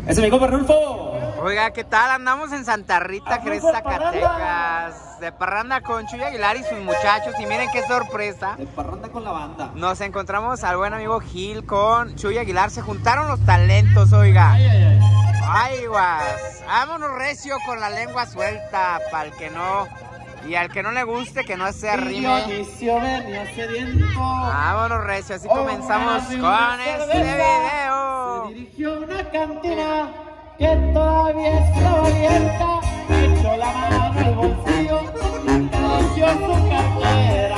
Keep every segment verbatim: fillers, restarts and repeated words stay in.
Ese es mi compa Rulfo. Oiga, ¿qué tal? Andamos en Santa Rita, Jerez, Zacatecas. De parranda con Chuy Aguilar y sus muchachos. Y miren qué sorpresa. De parranda con la banda. Nos encontramos al buen amigo Gil con Chuy Aguilar. Se juntaron los talentos, oiga. Ay, ay, ay. Ay, guas. Vámonos recio con la lengua suelta. Para el que no. Y al que no le guste, que no se arrime. Vámonos recio. Así comenzamos con este video. Se dirigió a una cantina que todavía está abierta, echó la mano al bolsillo y cogió su cartera.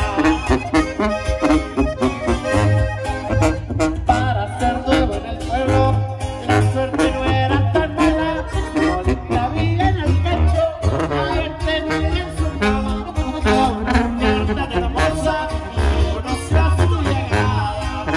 Para ser nuevo en el pueblo, la suerte no era tan mala, no le cabía en el pecho, ahí tenía en su cama una carta de la moza y conoció a su llegada.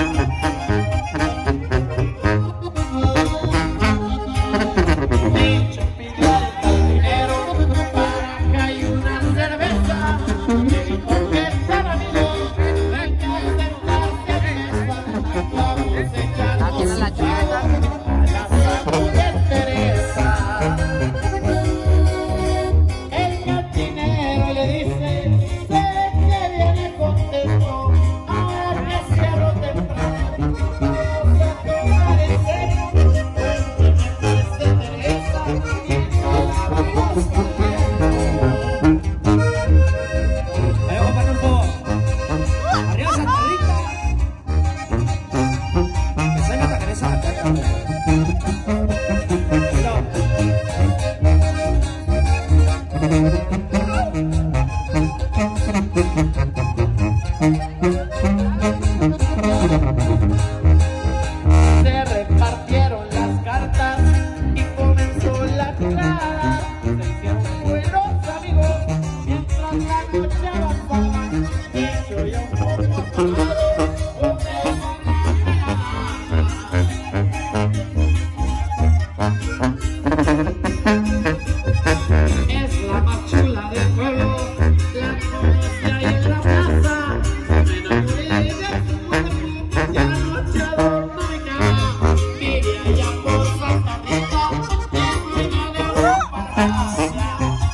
Se repartieron las cartas y comenzó la jugada. Se hicieron buenos amigos mientras la noche avanzaba. Y yo ya un poco apagado, es la más chula del pueblo, la conocí ahí en la plaza. Me enamoré de su cuerpo, ya noche adorno mi cama. Vive allá por Santa Rita, en ruina de Europa Gracia.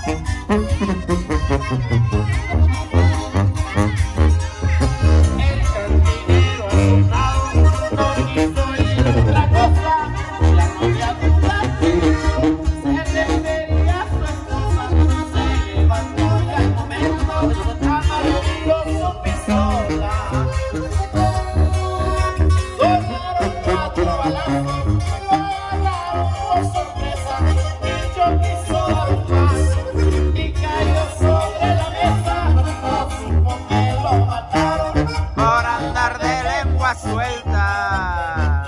El cantinero asustado no quiso ir otra cosa. La novia duda se refería a su esposa. Se levantó y al momento de su cama lo supe sola. Sonaron cuatro balazos, guardaron por sorpresa. Y yo quiso dar más y cayó sobre la mesa. No supo que lo mataron Por andar de lengua suelta.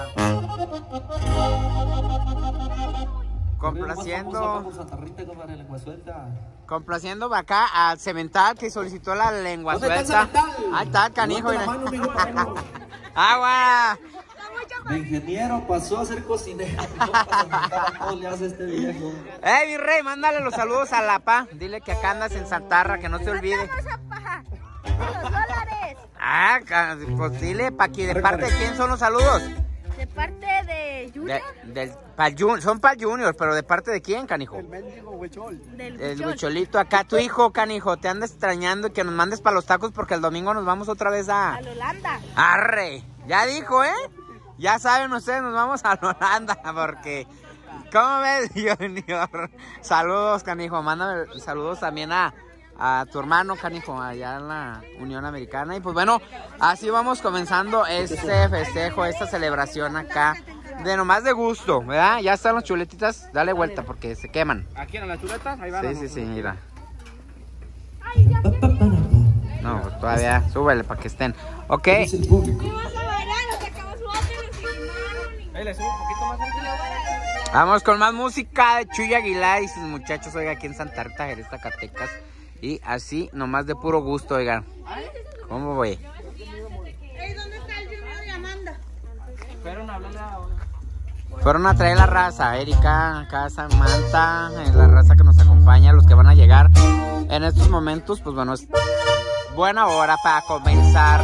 Complaciendo. Complaciendo acá al Cemental que solicitó la lengua ¿Dónde está el suelta. Cemental? Ahí está el canijo. Levanta la mano, mijo, para verlo. Agua. De ingeniero pasó a ser cocinero. ¿Cómo le hace este viejo? Eh, mi rey, mándale los saludos a la pa. Dile que acá andas en Santarra, que no se olvide. Los dólares. Ah, pues dile, pa' que de parte de quién son los saludos. De parte de Junior. De, del, pa'l jun- son para Junior, pero de parte de quién, canijo. Del El Huichol. huicholito acá, tu hijo, canijo, te anda extrañando y que nos mandes para los tacos porque el domingo nos vamos otra vez a... A la Holanda. Arre, ya dijo, ¿eh? Ya saben ustedes, nos vamos a la Holanda porque... ¿Cómo ves, Junior? Saludos, canijo, mándame saludos también a, a tu hermano, canijo, allá en la Unión Americana. Y pues bueno, así vamos comenzando este festejo, esta celebración acá. De nomás de gusto, ¿verdad? Ya están las chuletitas, dale vuelta porque se queman. ¿Aquí en las chuletas? Ahí van. Sí, sí, sí, mira. Ay, ya que No, pues todavía, súbele para que estén. Ok. Es el público. vas a bailar, no te acabas su otro, nos filmaron. Ahí le subo un poquito más tranquilo. Vamos con más música de Chuy Aguilar y sus muchachos, oiga, aquí en Santa Rita, Jerez, Zacatecas. Y así, nomás de puro gusto, oigan. ¿Cómo voy? Ey, ¿dónde está el Junior y Amanda? Fueron a hablarle a... Fueron a traer la raza, Erika, acá Samantha, eh, la raza que nos acompaña, los que van a llegar en estos momentos, pues bueno, es buena hora para comenzar.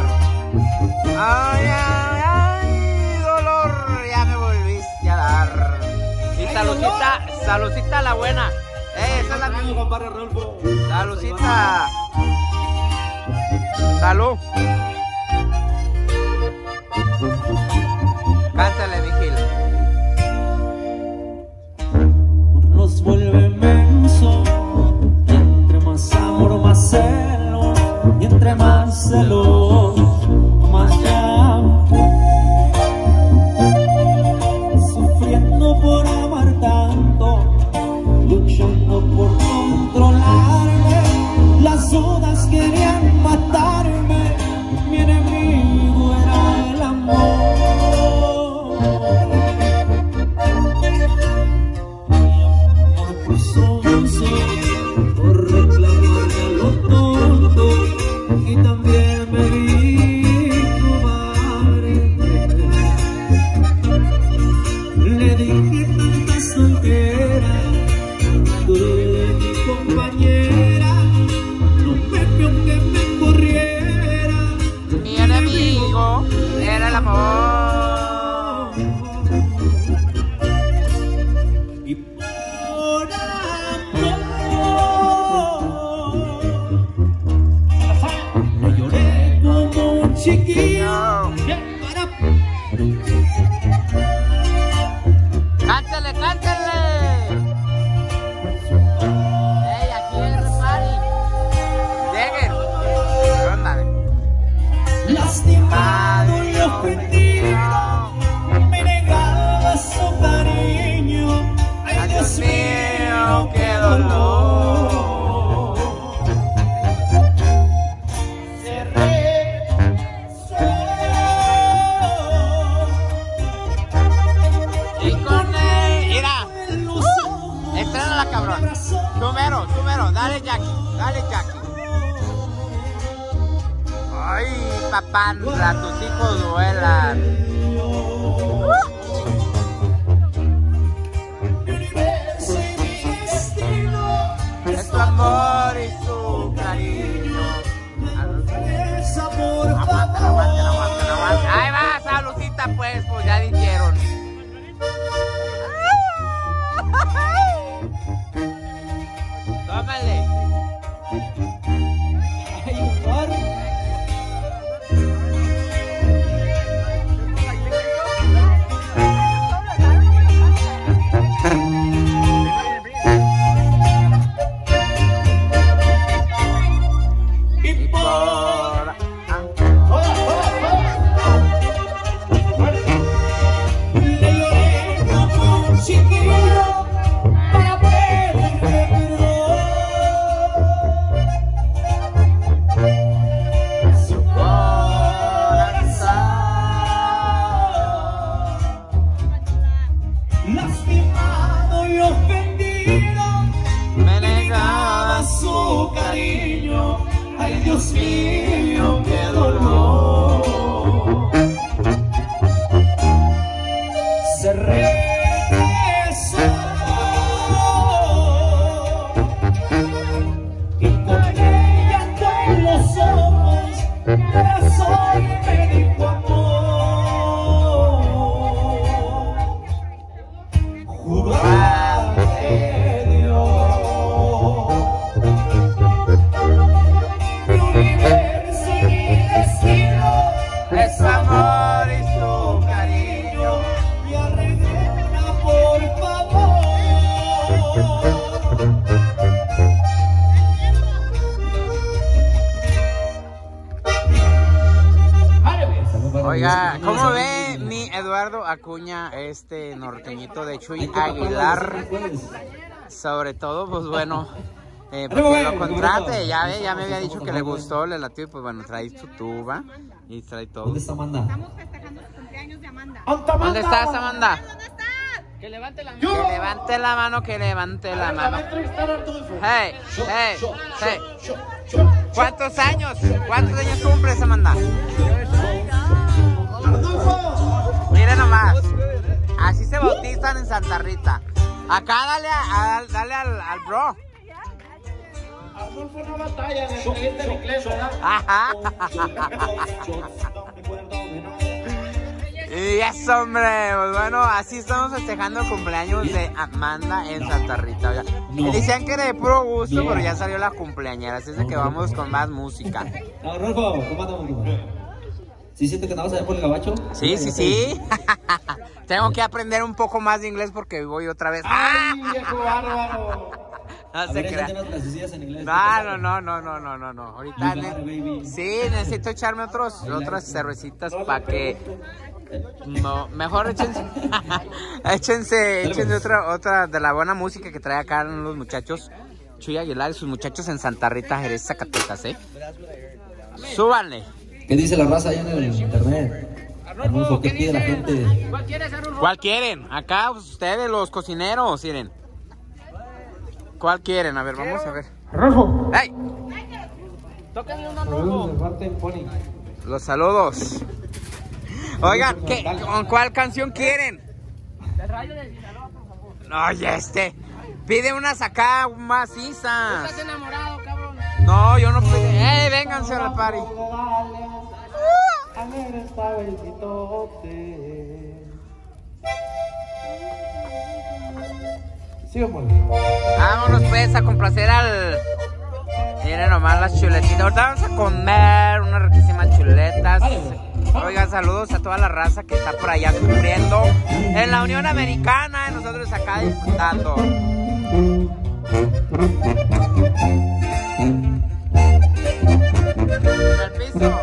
Ay, ay, ay, dolor, ya me volviste a dar. Y saludcita, saludcita la buena. Eh, esa es la mía. Saludcita. Salud. Cántale, mi Gil. Nos vuelve menso, y entre más amor, más celo, y entre más celos, más llanto. Sufriendo por amar tanto, luchando por controlarme, las dudas querían matarme, mi enemigo era el amor. Por reclamarle a lo tonto, y también me vi cobarde. Le dije tantas tonteras, tú eres mi compañera, no me vio que me corriera. Mi enemigo era el amor. Y por amor lloré como un chiquillo. Para... Cántale, cántale. Ey, aquí es el party. Lleguen. Ándale. Lastimado y ofendido, me negaba su cariño. Ay, Dios mío, qué dolor. Cerré Y con él, mira. Uh, Estrénala, cabrón. Número, número. Dale, Jackie. Dale, Jackie. Ay, papá, tus hijos duelan. Es tu amor y su cariño. Aguanta, aguanta, aguanta, aguanta. Ahí va, saludcita, pues, pues ya dijeron. Tómale. y por Ahora. le lloré como un chiquillo para pedirle perdón. Su corazón lastimado y ofendido Me negaba negaba su cariño. Ay, Dios mío, qué dolor. Se regresó y con ella en los ojos, corazón me dijo amor. Juro ante Dios, mi universo y mi destino es su amor y su cariño. y arreglala, por favor. Oiga, ¿cómo ve mi Eduardo Acuña, este norteñito de Chuy Aguilar? Sobre todo, pues bueno, eh, porque lo contrate, ya ve, ya me había dicho que le gustó, le latió, y pues bueno, trae su tuba y trae todo. ¿Dónde está Amanda? Estamos festejando su cumpleaños de Amanda. ¿Dónde estás, Amanda? ¿Dónde está? Que levante la mano. Que levante la mano, que levante la mano. Hey, hey, hey. ¿Cuántos años? ¿Cuántos años cumples, Amanda? Miren nomás, así se bautizan en Santa Rita. Acá dale, a, a- dale al, al bro. Arnulfo no batalla en el del inglés, ¿verdad? Ajá. Y eso, hombre, pues bueno, así estamos festejando el cumpleaños de Amanda en Santa Rita. Oiga. No. Y decían que era de puro gusto, Yeah. pero ya salió la cumpleañera, así es de que vamos con más música. No, Rolfo, ¿cómo andamos, compadre? ¿Sí siento que andamos allá por el gabacho? Sí, sí, sí. Tengo que aprender un poco más de inglés porque voy otra vez. ¡Ay, viejo bárbaro! No A se ver, crea. échate unas frasecillas en inglés. No, no, no, no, no, no, no, no. Ahorita You got it, ne- baby. sí, necesito echarme otros, otras cervecitas para que no, mejor échense, échense, échense otra, otra de la buena música que trae acá los muchachos, Chuy Aguilar y sus muchachos en Santa Rita, Jerez, Zacatecas, ¿eh? Súbanle. ¿Qué dice la raza allá en el internet? Arnulfo, ¿qué pide la gente? ¿Cuál quieren? Acá ustedes, los cocineros, miren. ¿Cuál quieren? A ver, vamos a ver. ¡Rolfo! ¡Ey! ¡Tóquenle una Rolfo! De parte del Pony. Los saludos. Oigan, ¿qué, ¿con cuál canción quieren? El rayo de Sinaloa, por favor. Oye, este. Pide unas acá macizas. Estás enamorado, cabrón. No, yo no puedo. ¡Ey, vénganse al party! Alegre estaba el pitote. Sigue, Pony. Vámonos pues a complacer al... Miren nomás las chuletitas. Ahorita vamos a comer unas riquísimas chuletas. Oigan, saludos a toda la raza que está por allá sufriendo en la Unión Americana y nosotros acá disfrutando. Al piso.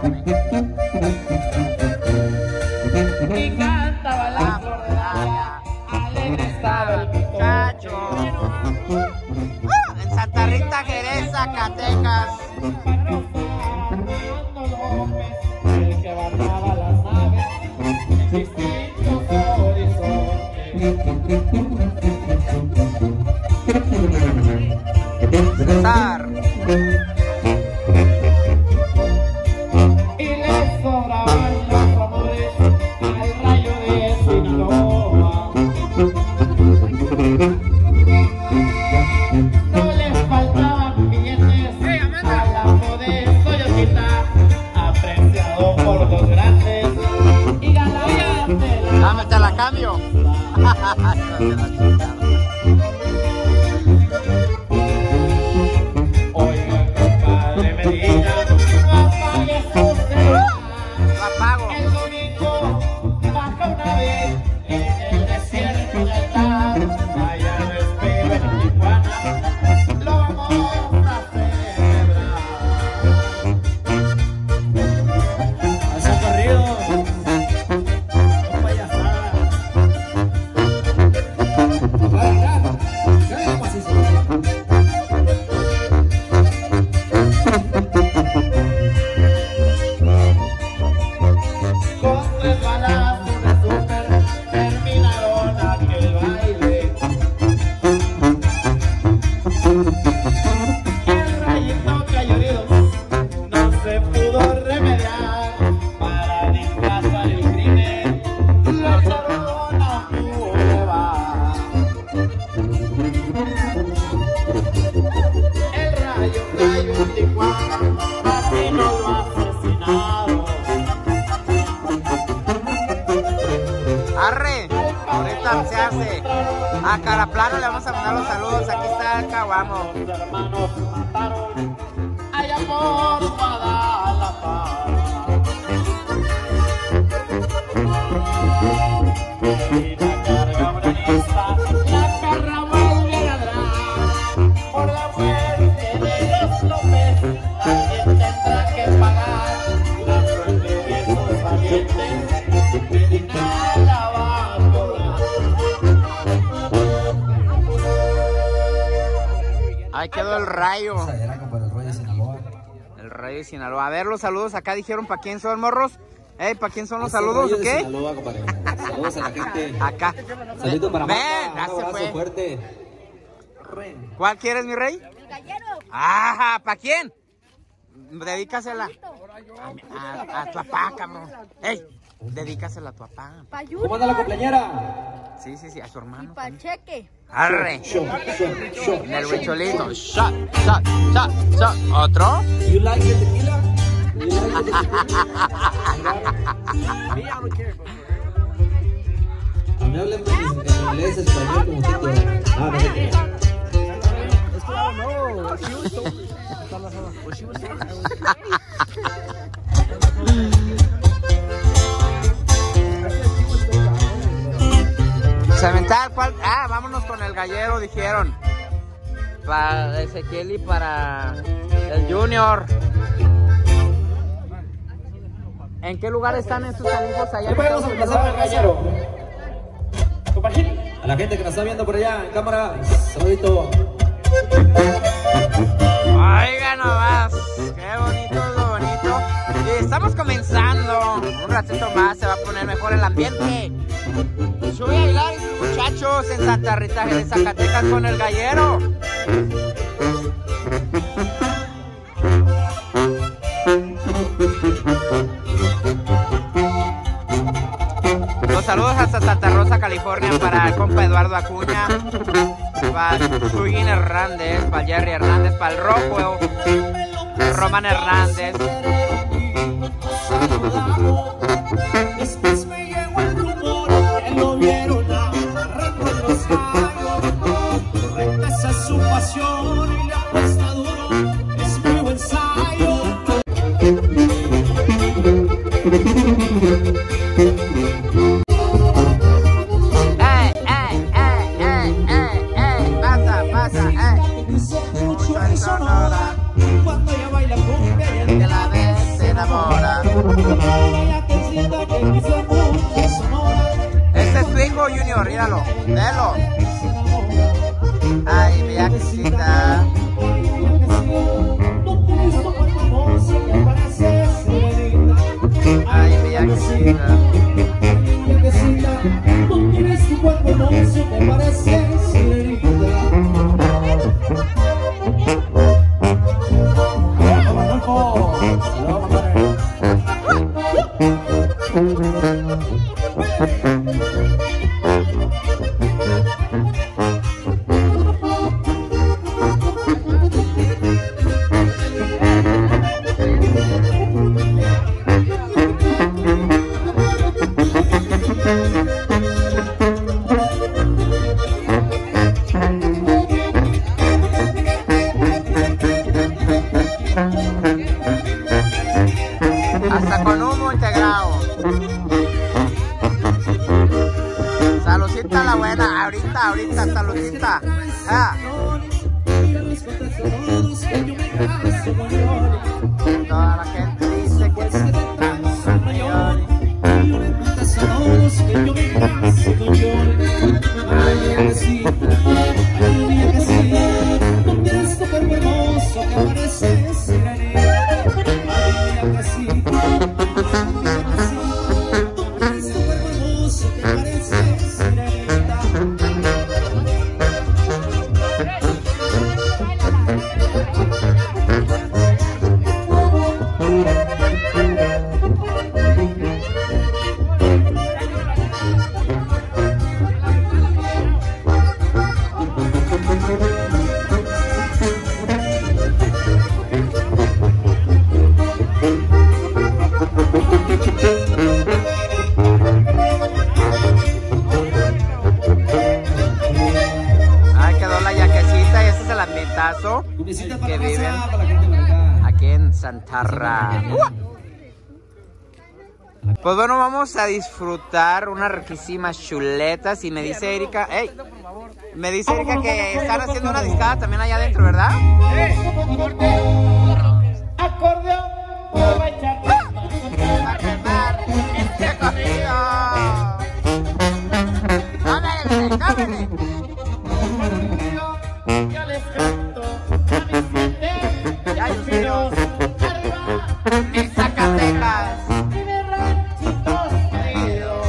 Y cantaba la flor de Daya, alegre estaba el Muchacho. En Santa Rita, Jerez, Zacatecas. Fernando López, el que bajaba las naves en distintos horizontes. César. Y le sobraban los amores al rayo de Sinaloa. No les faltaban billetes al amo de Toyotita, apreciado por los grandes y galanes de la... Dame, te la cambio. Oiga, compadre Medina, apague su celular. Lo apago. El domingo baja una vez en el desierto de Altar, allá en el Speedway en Tijuana, lo vamos a celebrar. Hace corrido, no payasadas. Con tres balas de súper terminaron aquel baile. El rayito cayó herido, no se pudo remediar. Para disfrazar el crimen, lo echaron a un bulevar. El rayo cayó en Tijuana, así no lo asesinaron. Arre, ahorita se hace. A Caraplano le vamos a mandar los saludos. Aquí está el Caguamo. Los hermanos se mataron allá por Guadalajara. Y la carga organista, la perra vuelve a ladrar. Por la muerte de los López, alguien tendrá que pagar. La suerte de esos valientes, Medina la va a cobrar. Ahí quedó el rayo. Era como para el rollo de Sinaloa. El rayo de Sinaloa. A ver, los saludos acá dijeron para quién son, morros. Ey, ¿para quién son los Este saludos rollo o de qué? Sinaloa, compadre. Saludos a la gente. Acá. Saludos para Ven, Marta, ya un se abrazo fue. fuerte. ¿Cuál quieres, mi rey? El gallero. Ajá, ¿para quién? Dedícasela. A, a, a tu papá, cabrón. Ey, dedícasela a tu papá. Pa' ¿Cómo anda la Junior cumpleañera? Sí, sí, sí, a su y hermano. pa' Cheque. Arre. Shot, shot, shot. Del huicholito. Shot, shot, shot, shot. ¿Otro? You like the tequila? You like the tequila? me hablen en inglés, español, como usted quiera. Ah, no se quiera. Cemental, ¿cuál? Ah, vámonos con el gallero, dijeron. Para Ezequiel y para el Junior. ¿En qué lugar están estos amigos allá? Vamos a pasar al gallero. A la gente que nos está viendo por allá en cámara, saludito. Oiga nomás, qué bonito, qué bonito. Y estamos comenzando. Un ratito más se va a poner mejor el ambiente. Chuy Aguilar y sus muchachos en Santa Rita de Zacatecas con el gallero. Los saludos hasta Santa Rosa, California, para el compa Eduardo Acuña, para Chuyín Hernández, para Jerry Hernández, para el Rojo, Román Hernández. Después me llegó el rumor que lo vieron agarrando en los gallos. Correcta esa es su pasión y le apuesta duro, es nuevo ensayo. ¡Ey, ey, ey, ey, ey, ey! ¡Pasa, pasa, ey! Dice mucho en Sonora, cuando ella baila cumbia y el Que la vez se enamora. ella que sienta que dice mucho en Sonora. Este es Twingo Junior, míralo, velo. Ay, mi axita. Ay, mi axita. Hasta con humo integrado. Saludcita la buena, ahorita, ahorita, saludcita. Ah. Toda la gente dice que se que viven aquí en Santarra. Pues bueno, vamos a disfrutar unas riquísimas chuletas. Y me dice Erika, hey, me dice Erika que están haciendo una discada también allá adentro, ¿verdad? Acordeón, yo voy a echar A quemar este corrido. ¡Cámele, cámele! yo les canto a mis gente, Ya hay tiros arriba, en Zacatecas. y de ranchitos queridos.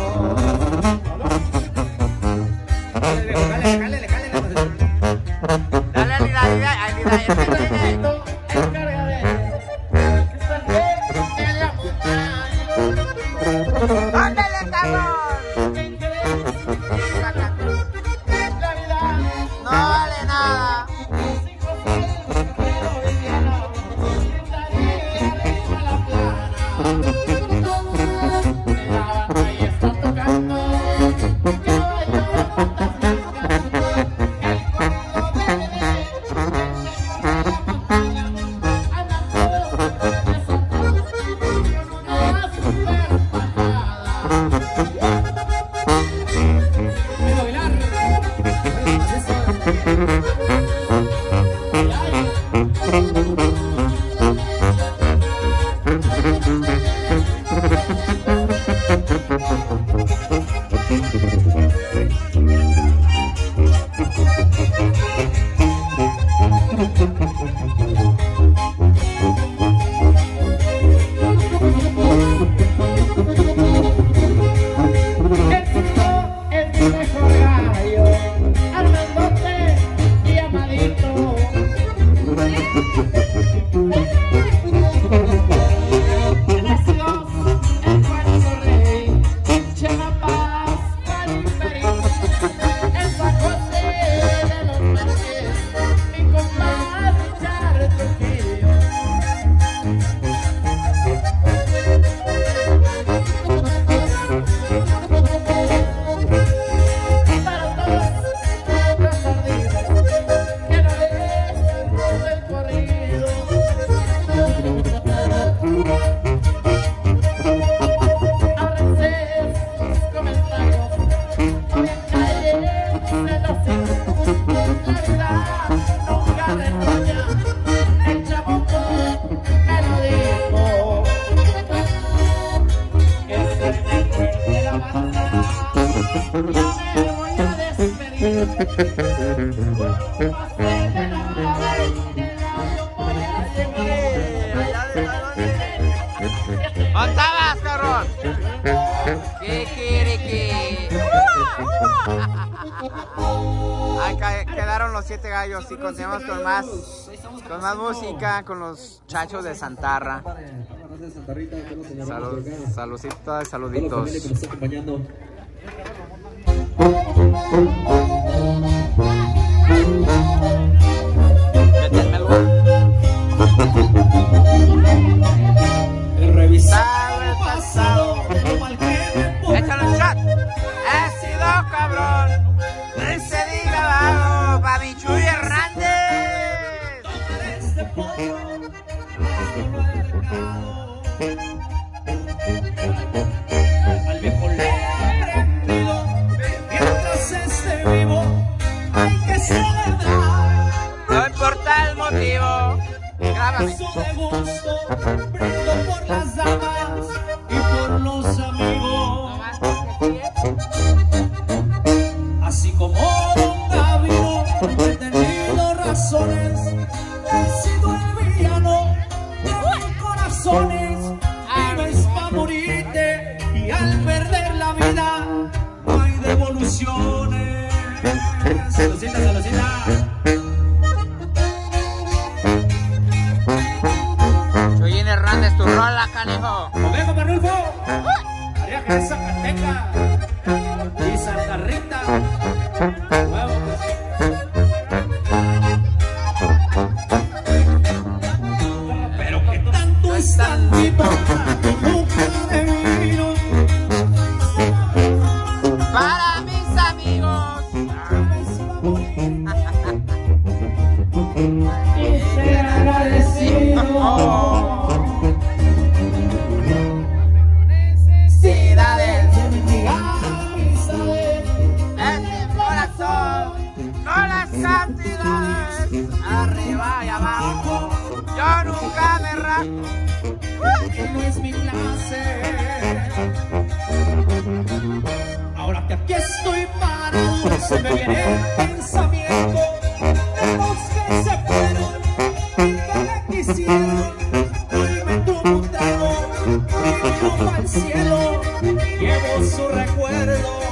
Dale, Alida, Alida, Alida, Alida. Encarga de que salve en la montaña. ¡Ándale, cabrón! ¿Quién crees? La vida, No vale nada. los hijos del pero viviano, estaría arriba la plana. La banda ya está tocando, yo ¡Montabas, cabrón! ¡Kikiriki! Ahí ca- quedaron los siete gallos y continuamos con más, con más música, con los chachos de Santarra. Salud, saludcitos, saluditos. Revisar el pasado, Échale un shot. He sido cabrón. Ese diga bajo, pa' mi Chuy Hernández. este pollo, al viejo le he aprendido, mientras esté vivo, hay que celebrar. No importa el motivo. Grábame. Eso de gusto, brindo por las damas y por los amigos. Así como Don Gabino, he tenido razones, he sido el villano de mil corazones. Vives pa' morirte y al perder la vida no hay devoluciones. Saludcita, saludcita. Chuyín Hernández, tu rola, canijo. Ovejo Marulfo, María Jerez Zacateca y Santa Rita. Huevo. Pero que tanto es tantito, nunca de vino. Para mis amigos. Y ser agradecido. Necesidades. De mendigar amistades. En mi corazón. No las cantidades. Arriba y abajo. Yo nunca me rajo. Que no es mi clase. Ahora que aquí estoy parado, se me viene el pensamiento de los que se fueron y que me quisieron. Hoy me tomo un trago y miro al cielo, llevo su recuerdo.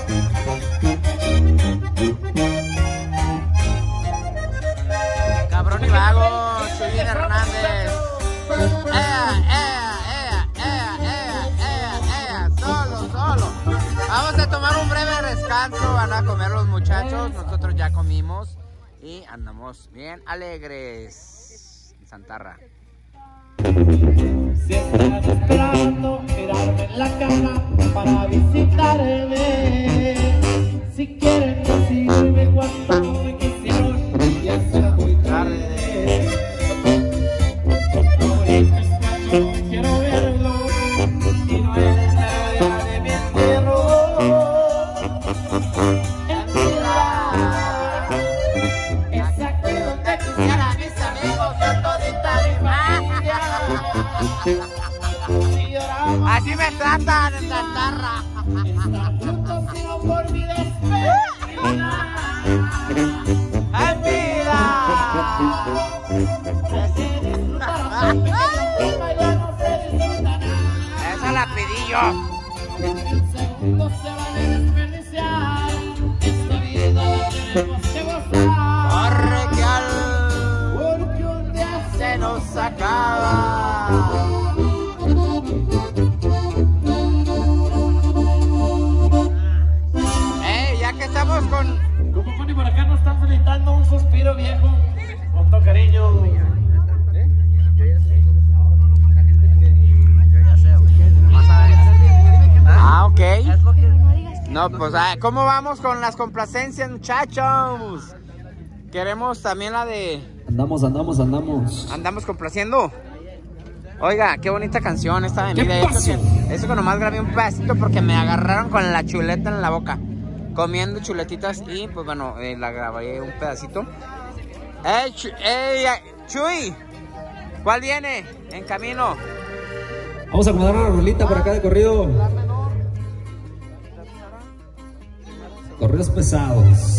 Cabrón y vago, Chuyín Hernández. Ea, ea, ea, ea, ea, ea, ea, solo, solo. Vamos a tomar un breve descanso, van a comer los muchachos, nosotros ya comimos y andamos bien alegres en Santarra. Si están esperando mirarme en la cara para visitarme, si quieren decirme cuánto me quisieron, ya será muy tarde. No quiero verlo y no es la día de mi entierro. En mi lado es aquí donde quisiera mis amigos, a todita mi familia. y lloramos. Así me tratan en Tartarra. Estar juntos sino por mi despedida. ¡En vida! Esa la pedí yo. Segundos se van a desperdiciar. Esta vida la tenemos que gozar. Corre que al Porque un día se nos acaba. Eh, ya que estamos con... Como Pony por acá nos están felicitando un suspiro viejo. Con todo cariño. Ah, ok. No, pues, ah, ¿cómo vamos con las complacencias, muchachos? Queremos también la de... Andamos, andamos, andamos. Andamos complaciendo. Oiga, qué bonita canción esta de mí. ¿Qué De hecho, pasó? que, eso que nomás grabé un pedacito porque me agarraron con la chuleta en la boca. Comiendo chuletitas y pues bueno, eh, la grabé un pedacito. ¡Ey, Chu- ey, eh, Chuy! ¿Cuál viene? En camino. Vamos a acomodar una rolita por acá de corrido. Corridos pesados.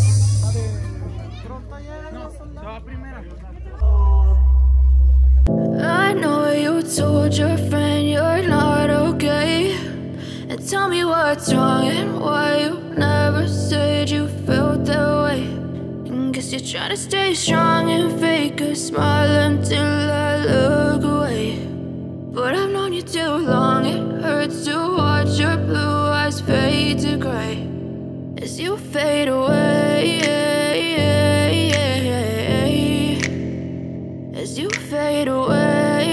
I know you told your friend you're not okay. And tell me what's wrong and why you never said you felt that way. And guess you're trying to stay strong and fake a smile until I look away. But I've known you too long, it hurts to watch your blue eyes fade to gray as you fade away. As you fade away.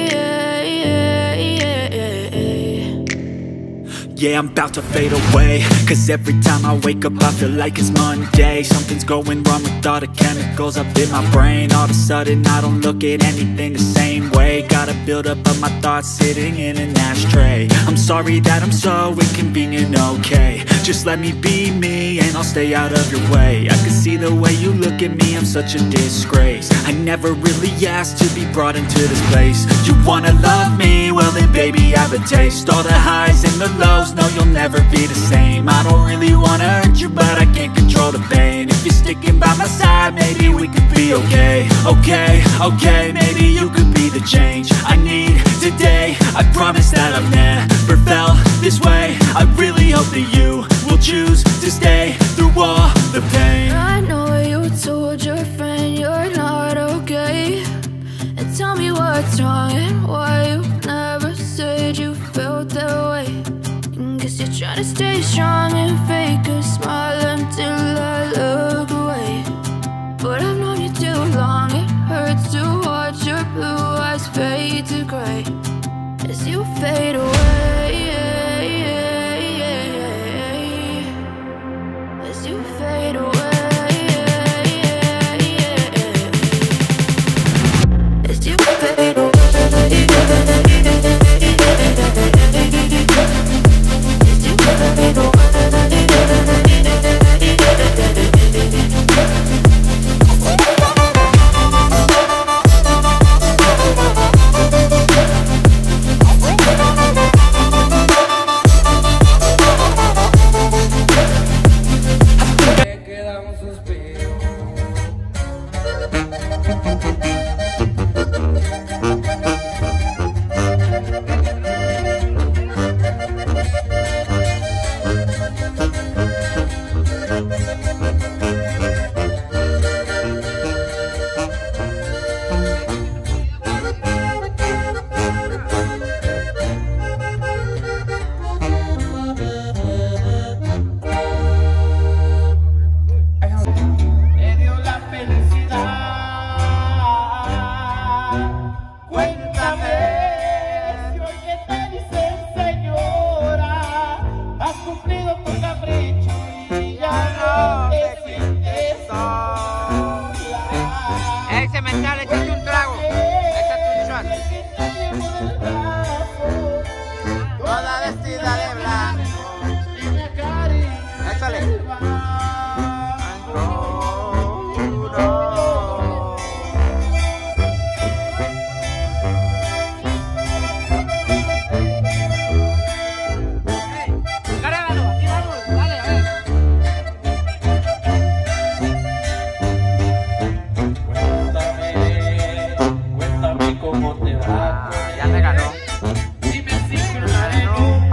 Yeah, I'm about to fade away. Cause every time I wake up I feel like it's Monday. Something's going wrong with all the chemicals up in my brain. All of a sudden I don't look at anything the same way. Got a build up of my thoughts sitting in an ashtray. I'm sorry that I'm so inconvenient, okay. Just let me be me and I'll stay out of your way. I can see the way you look at me, I'm such a disgrace. I never really asked to be brought into this place. You wanna love me? Well then baby I have a taste. All the highs and the lows, no you'll never be the same. I don't really wanna hurt you but I can't control the pain. If you're sticking by my side maybe we could be okay. Okay, okay, maybe you could be the change I need today. I promise that I've never felt this way. I really hope that you will choose to stay through all the pain. I know you told your friend you're not okay. And tell me what's wrong and why you never said you felt that way. And guess you're trying to stay strong and fake a smile until I look away. But I've known you too long, it hurts to watch your blue eyes fade to gray as you fade away. As you fade away. As you fade away. As you fade away.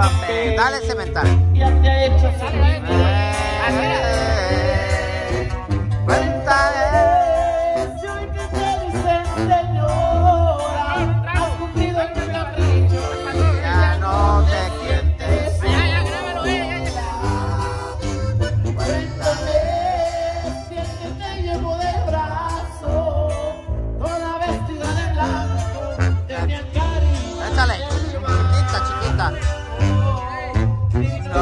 papel. Dale cemental. Ya te ha hecho sentir. Cuéntale. Si hoy que te dicen señora, has cumplido el capricho. Ya no te quientes. Cuéntame si el que te llevó de brazo, toda vestida de blanco, tenía cariño. Échale. Chiquita, chiquita. No.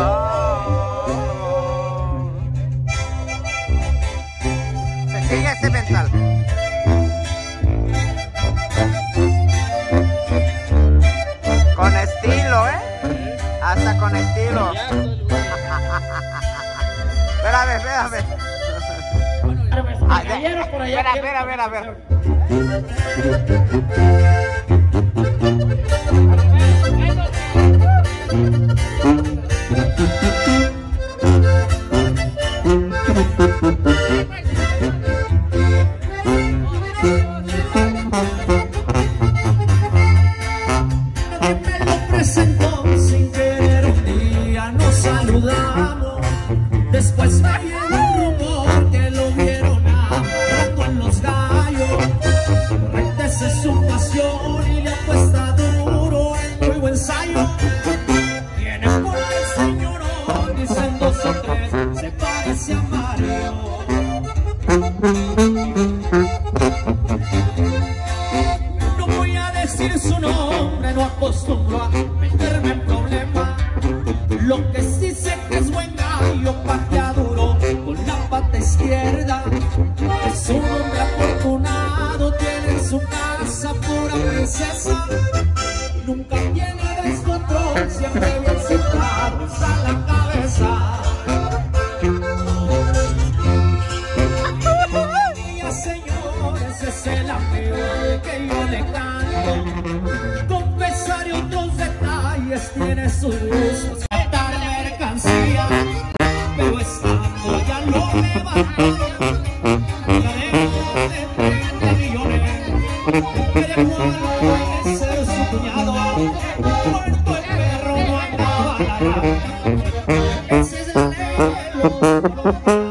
Se sigue este mental. Con estilo, ¿eh? Hasta con estilo. Espérame, espérame. Ah, de- Espera, espera, espera, espera. Me lo presentó sin querer, un día nos saludamos. Después me llegó el rumor que lo vieron hablando en Los Gallos. Corréctese su pasión y le apuesta duro en nuevo ensayo. Tiene por ahí el señorón, dicen dos o tres, se parece a Mario. No voy a decir su nombre, no acostumbro a meterme en problemas. Lo que sí sé que es buen gallo, patea duro con la pata izquierda. Es un hombre afortunado, tiene en su casa pura princesa. Nunca tiene descontrol, siempre bien sentados a la cabeza. Niñas, señores, es el amigo que yo le canto. Confesaré otros detalles, tiene sus gustos, quitar mercancía, pero estando ya lo levanta. La deuda de treinta millones, que dejó al de ser su cuñado. Muerto el perro, no andaba la. Ese es el negro.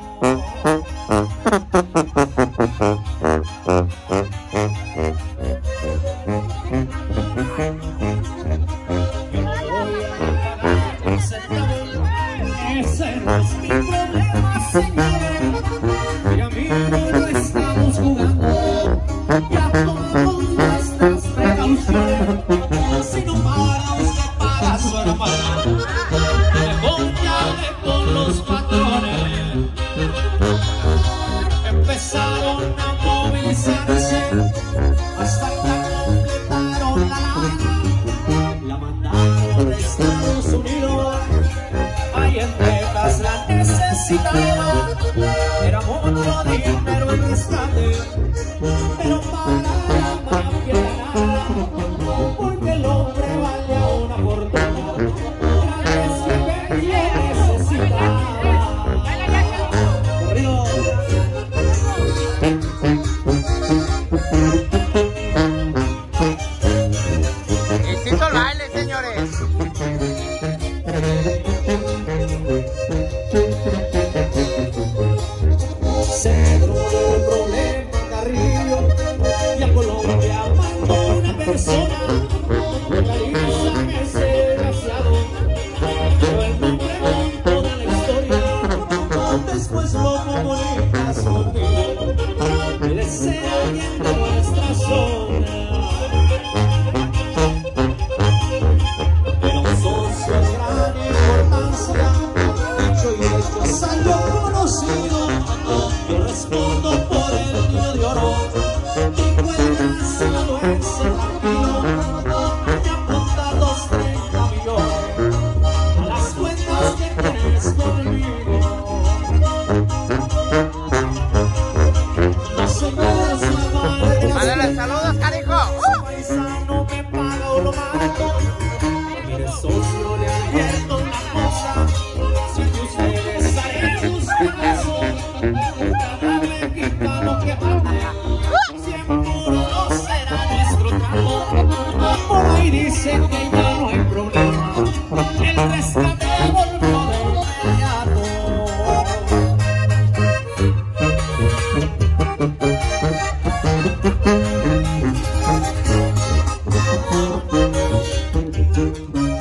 Ese no es mi problema, señor. Y a mí no lo estamos jugando. Ya tomamos nuestras precauciones. Si no para usted, para su hermana. Negociale con los patrones. Empezaron a movilizarse hasta que completaron la lana. La mandaron de Estados Unidos. Ahí en Texas la necesitaba. Era mucho dinero en rescate, pero para la mafia era nada, porque el hombre valía una fortuna. Era ese que ella necesitaba. Corrido. Hiciste el baile, señores. Centro del problema Carrillo, y a Colombia mandó una persona de Larissa, ese desgraciado, pero el nombre con toda la historia. Después lo comunicas conmigo, debe ser alguien de nuestra zona.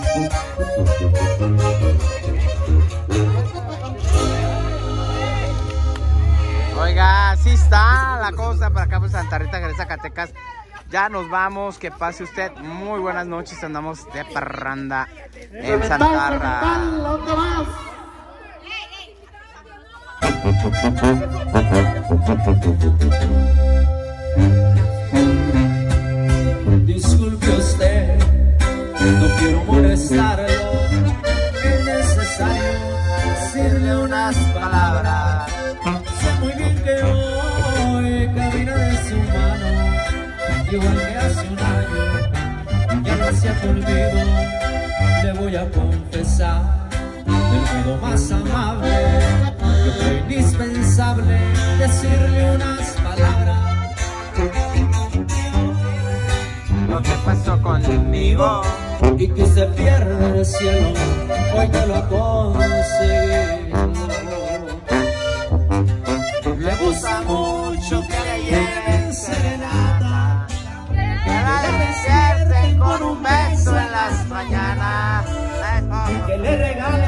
Oiga, así está la cosa para acá por Santa Rita, Jerez, Zacatecas. Ya nos vamos, que pase usted muy buenas noches. Andamos de parranda en Santarra. Disculpe usted, no quiero molestarlo. Es necesario decirle unas palabras. Sé muy bien que hoy camina de su mano, igual que hace un año, ya no se ha conmigo. Le voy a confesar del modo más amable que fue indispensable decirle unas palabras. Lo que pasó conmigo Y que se pierde el cielo, hoy te lo conseguí. Le gusta mucho que le lleven serenata, que la despierten con un beso en las mañanas, que le regale